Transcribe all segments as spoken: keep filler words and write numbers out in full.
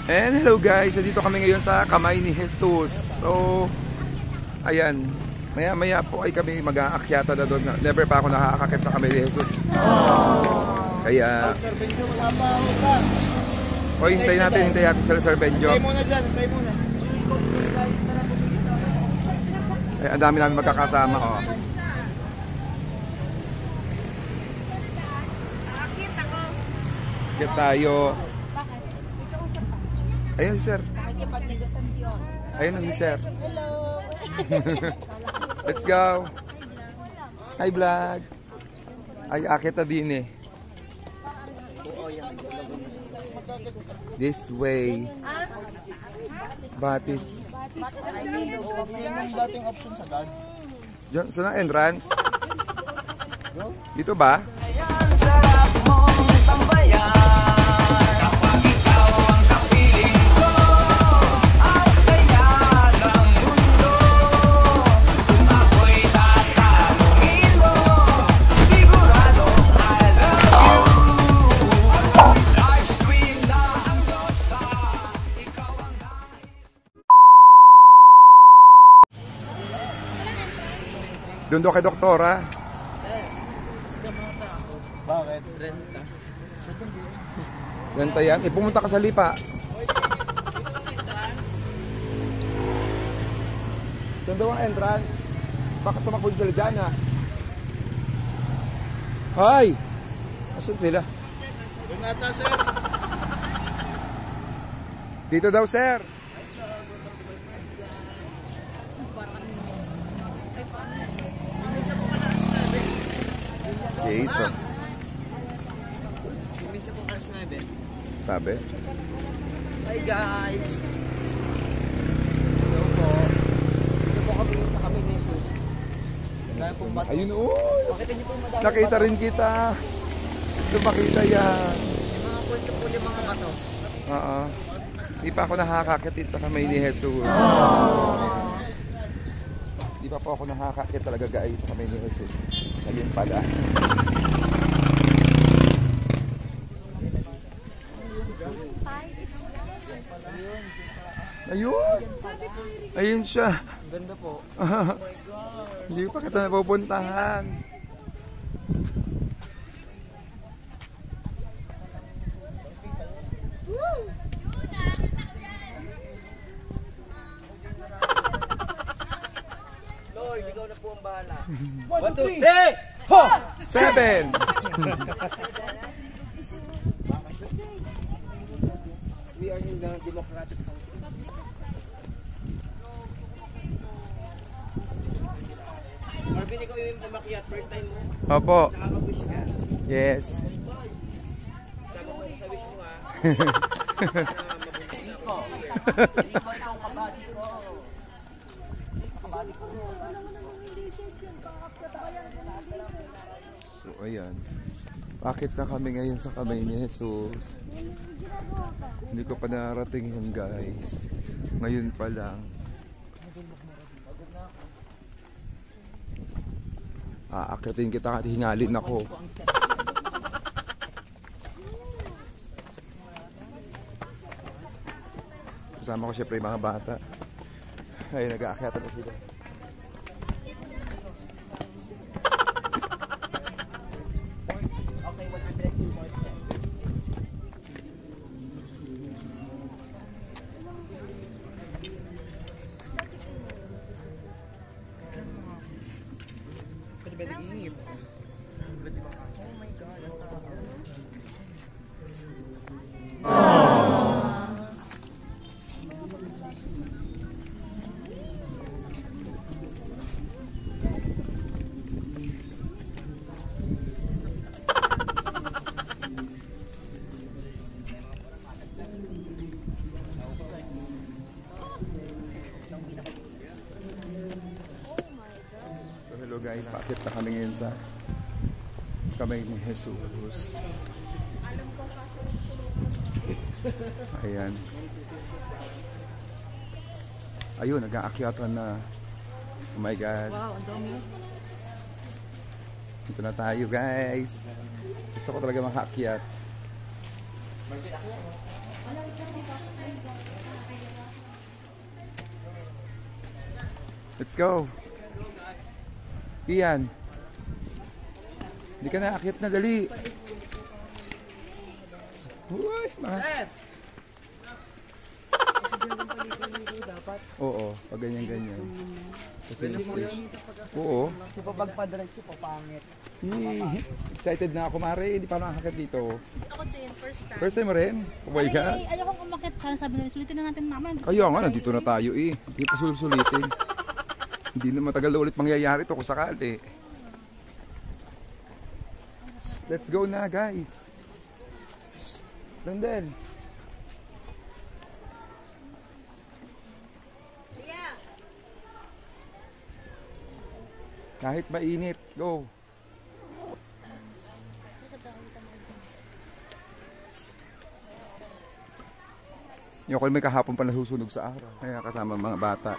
And hello guys, nandito kami ngayon sa Kamay ni Jesus. So, ayan, maya maya po ay kami mag-aakyata na doon. Never pa ako nakakakit sa Kamay ni Jesus. Kaya, o hintay natin, hintay natin sila Sir Benjo. Hintay muna dyan, hintay muna. Ay, ang dami namin magkakasama, oh. Akit tayo. Ayun si Sir. Ayun si Sir. Hello. Let's go. Hi vlog. Ay, akit na din eh. This way. Batis. Yung dating option sa guard. Diyan, saan ang entrance? Dito ba? Sarap mong tambayan kapag ikaw ang kapiling ko. Ang saya ng mundo. Kung ako'y tatanungin mo, sigurado I love you. Live stream na ang dosa. Ikaw ang nais. Doon daw kay Doktora. Bakit? Renta. Renta yan. Eh, pumunta ka sa Lipa. Doon daw ang entrance. Bakit tumakbo sila dyan, ha? Hi! Asan sila? Doon nata, sir. Dito daw, sir. Jason. Misa po alas nueve. Sabi? Hi guys! Hello po. Dito po kami sa Kamay ni Jesus. Kaya pong bato. Ayun, oh. Makita niyo po yung madami Nakita bato. rin kita. Gusto makita yan. Yung mga kwento po yung mga bato. Oo. Di pa ako nakakakit sa Kamay ni Jesus. Di pa po ako nakakakit talaga guys sa Kamay ni Jesus. Ayun pala. Ayun! Ayun siya. Ang ganda po. Hindi pa kita napupuntahan. Lord, ikaw na po ang bahala. One, two, three. Hey! Ho! Seven! We are in the democratic country. Marvin, ikaw yung umakyat. First time mo? Opo. Tsaka mag-wish ka. Yes. Sabi mo sa wish mo ha. Sana mabuntis na ako. Ikaw na ang kabady ko. Kabady ko. So, ayan. Bakit na kami ngayon sa Kamay ni Jesus? Hindi ko pa narating yun guys. Ngayon pa lang. Aakyatin kita at hingalin ako. Kasama ko syempre yung mga bata. Ay, nag-aakyatan na sila. Guys, bakit na kami ngayon sa Kamay ni Jesus? Ayan. Ayun, nag-aakyatan na. Oh my God. Wow, ang dami. Dito na tayo guys. Gusto ko talaga makaakyat. Let's go. Iyan. Hindi ka na akit na, dali. Uy, mga... Oo, pag ganyan-ganyan. Kasi oo. Kasi pa pagpadiretso pa pangit. Yee. Excited na ako, Mare. Hindi pa nakakit dito. Ako to yun, first time. First time mo rin? Oh my God. Ay, ayokong umakit. Sana sabi nila, sulitin na natin mama. Kaya nga, nandito na tayo eh. Hindi pa sul-sulitin. Hindi na matagal na ulit mangyayari ito kung sakali. Let's go na, guys. Randel. Kahit mainit, go. Yung ako may kahapon pa nasusunog sa araw. Kaya kasama mga bata.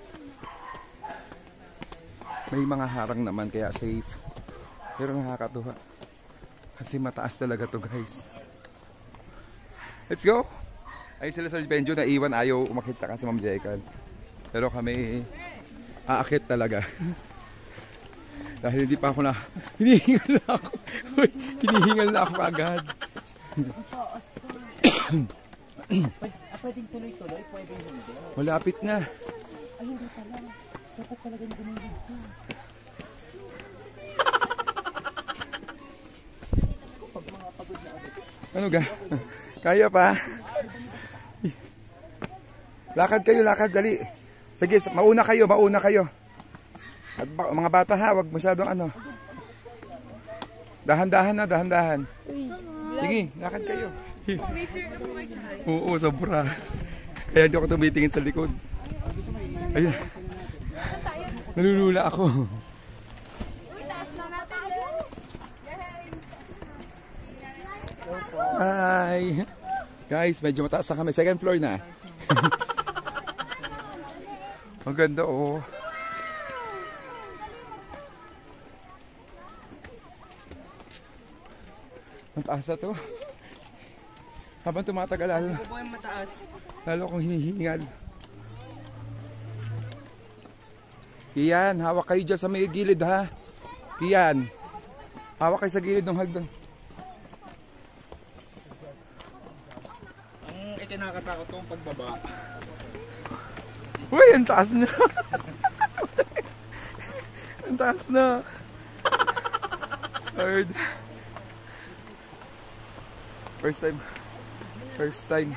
May mga harang naman kaya safe. Pero nakakatuwa. Kasi mataas talaga to, guys. Let's go. Ay sila Sir Benjo na iwan, ayaw umakit saka si Ma'am Jekan. Pero kami aakit talaga. Dahil hindi pa ako na hinihingal na ako. Uy, hinihingal na ako agad. Pwedeng tuloy-tuloy, pwedeng hindi. Malapit na. Ay, hindi pala. Dapat talagang gumilid ko. Ano ga? Kaya pa? Lakad kayo, lakad, dali. Sige, mauna kayo, mauna kayo. At ba, mga bata ha, wag masyadong ano. Dahan-dahan na, dahan-dahan. Sige, lakad kayo. Oo, sobra. Kaya hindi ako tumitingin sa likod. Ayun. Nalulula ako. Hi. Guys, medyo mataas na kami. Second floor na. Maganda oh. Ang taas na to. Habang tumatagal lalo, lalo akong hinihingal. Kian, hawak kayo dyan sa may gilid ha. Kian, hawak kayo sa gilid ng hagdan. Ang itinakatakot kong pagbaba. Uy, ang taas na. Ang taas na. Third. First time. First time.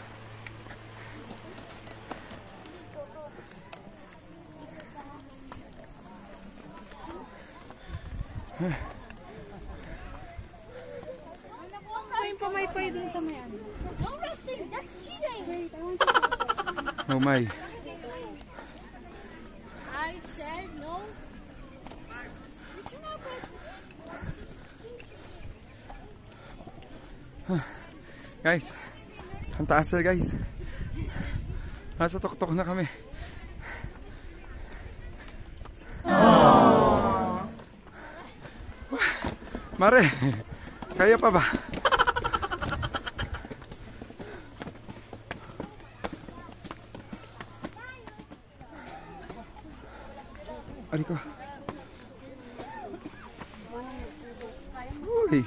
Pumaypay dun sa may ano. No resting, that's cheating. Wait, I want to Oh my. I said no. You cannot press. Guys, ang taas na guys. Nasa tuktok na kami. Mare, kaya pa ba? Ari ko. Uy.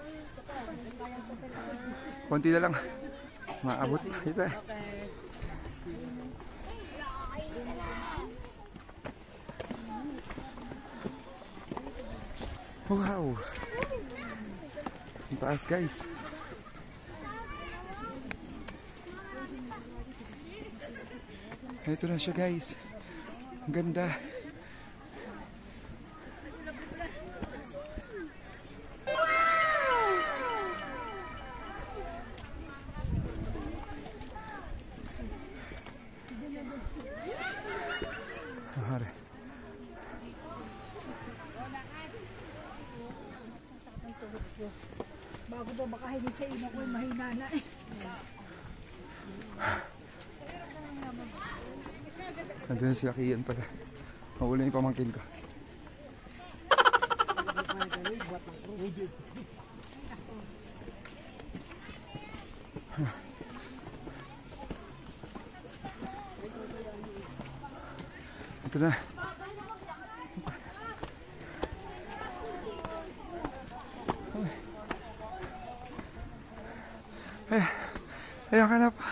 Konti na lang. Maabot kita. Wow. Ang taas guys. Ito na siya guys. Ang ganda. Mahal. Bago ba baka hindi sa ina ko mahina na eh. Nandun si Akian pala. Maula yung pamangkin ko. Ito na. Ayan ka na pa.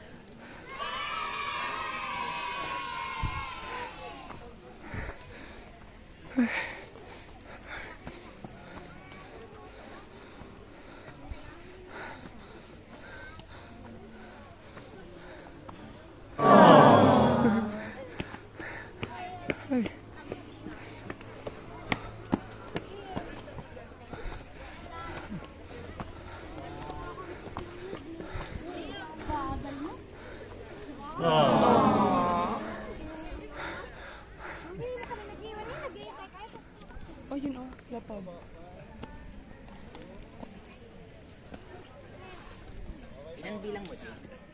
Bagal mo. Oh, yun oh. Lapa ba? Ilan bilang mo?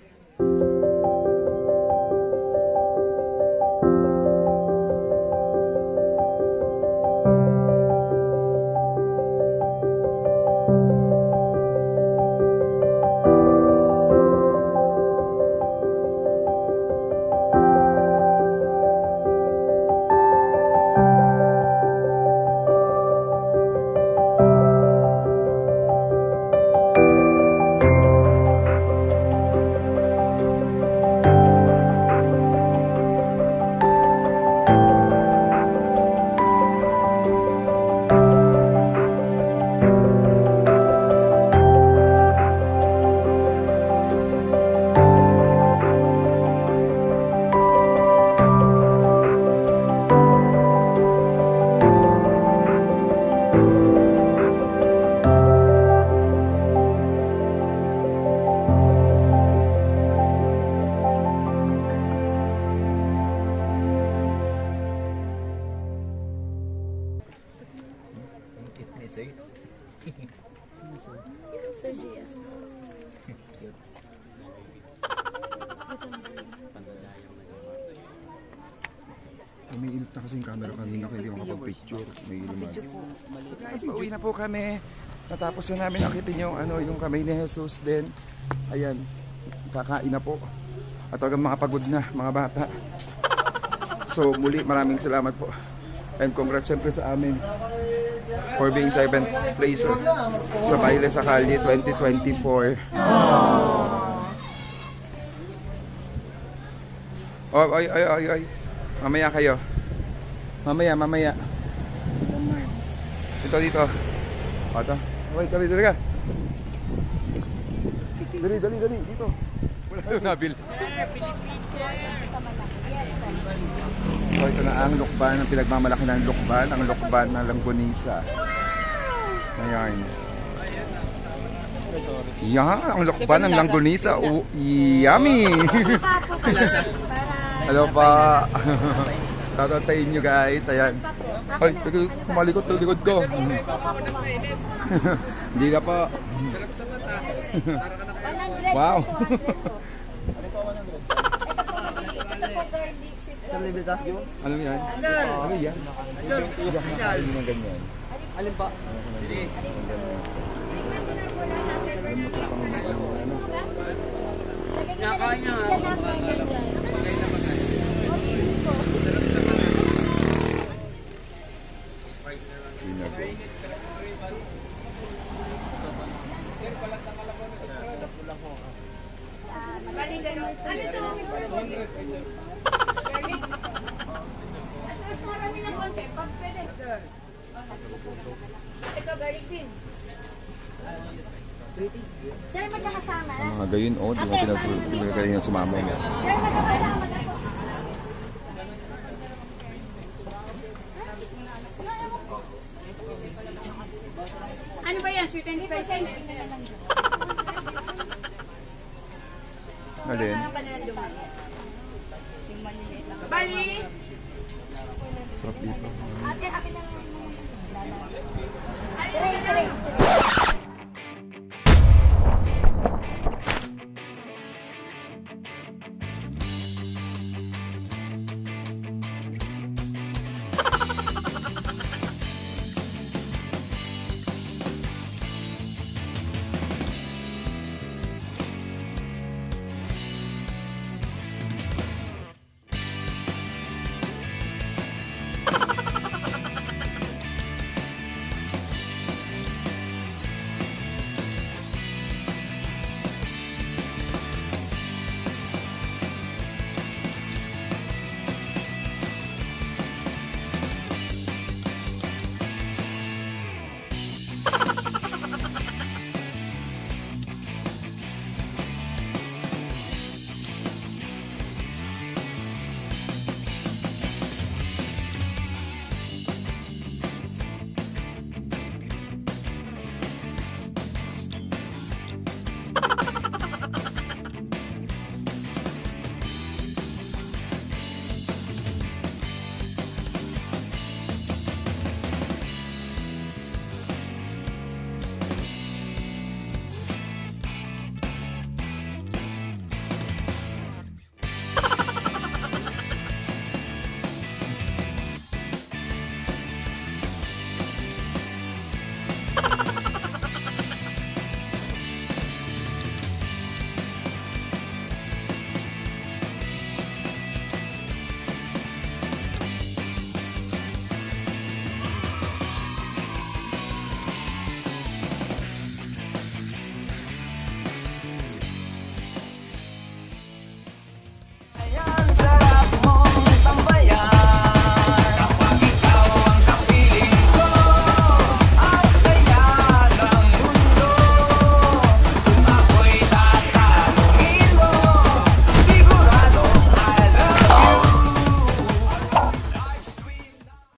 Sir J S. Umiinit na kasi yung camera kanina kaya hindi makapag-picture. May lumad. Kasi uwi na po kami. Natapos na namin akitin yung, ano, yung kamay ni Jesus din. Ayan. Kakain na po. At talagang makapagod na mga bata. So muli maraming salamat po. And congrats syempre sa amin for being seventh place sa Baile sa Kali twenty twenty-four. Oh, ay, ay, ay, ay. Mamaya kayo. Mamaya, mamaya. Dito, dito. O, ito. Wait, dali, dali ka. Dali, dali, dali. Dito. Wala yung nabil. So, ito na ang lukban, ang pinagmamalaki ng lukban, ang lukban ng Langgonisa. Ayan. Yan, ang lukban ng Langgonisa. Oh, yummy! Hello pa! Shoutout sa inyo guys. Ayan. Ay, kumalikot yung likod ko. Hindi na pa. Wow! Ano yan? Ano yan? Ano yan ganyan? Alin pa? Alam mo sa pangano ano? Nakain niya. Sir, magkakasama na. Mga gayon, oh, di mo pinagkagaling yung sumama mo. Sir, magkakasama na. Ano ba yan? Sweet and spicy? Alin? Bali! Sarap dito. Ate, akin na lang. Tara, tara.